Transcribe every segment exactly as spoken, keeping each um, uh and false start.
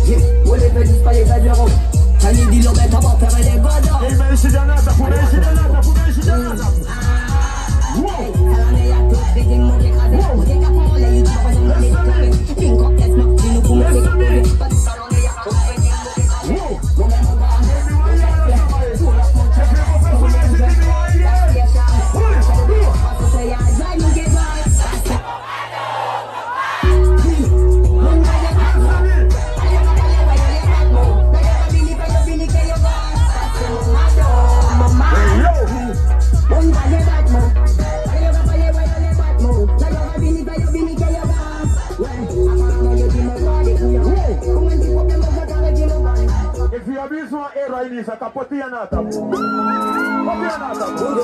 On les fait disparaître les avions. Tani dit l'homme est à bord, faire des godons. Il m'a ici dans la table, il m'a ici dans la table, il m'a ici dans la table. Wow! Ça l'en est à tous, les dings m'ont écrasé. On est qu'à prendre les yeux, on va les trouver. King Kong, qu'est-ce que tu nous pouvons faire? Pas de ça, l'on est à tous, les dings m'ont écrasé. Mon même on va en faire. On fait tout leur monde. On va en faire. Ça y a, ça nous get by. If you have this one, era in this, I can put it in that. Put it in that.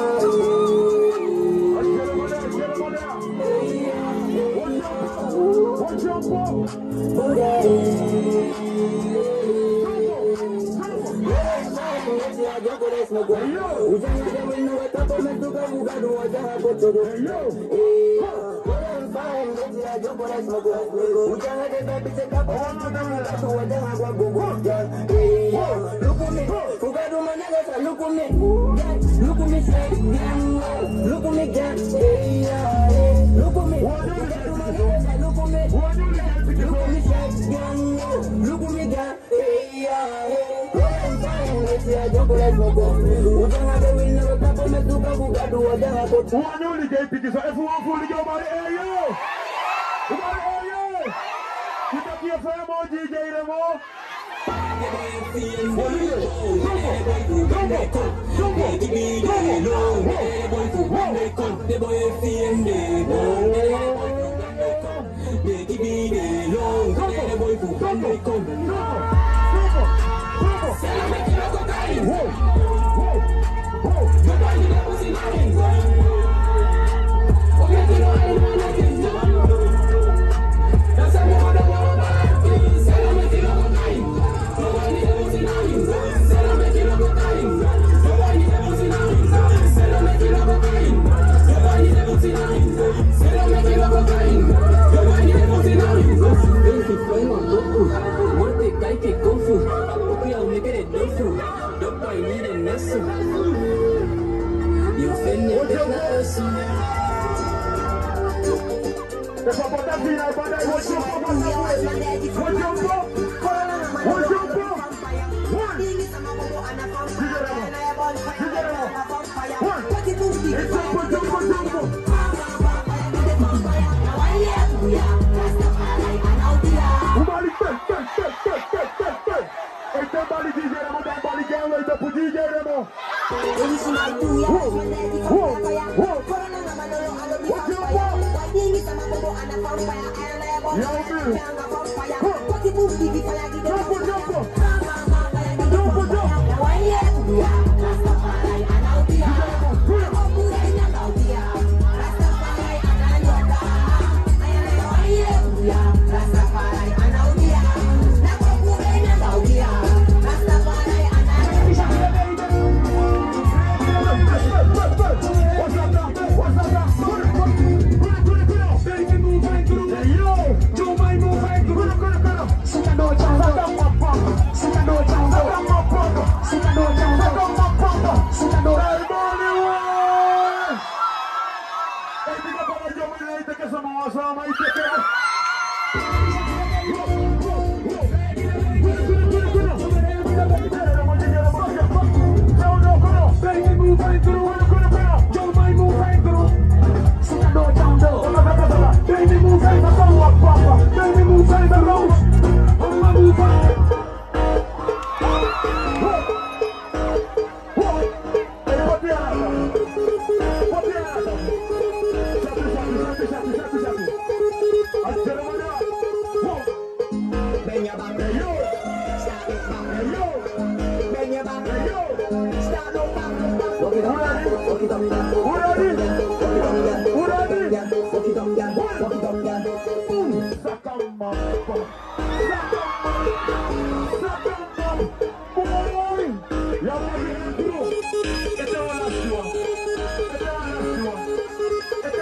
Watch your one only game pick is everyone fully go by the air, yo! By the air, yo! You got your firm on D J Remo?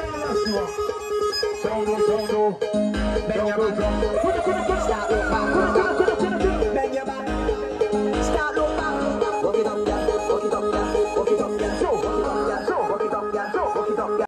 Jungle, jungle, jungle, jungle.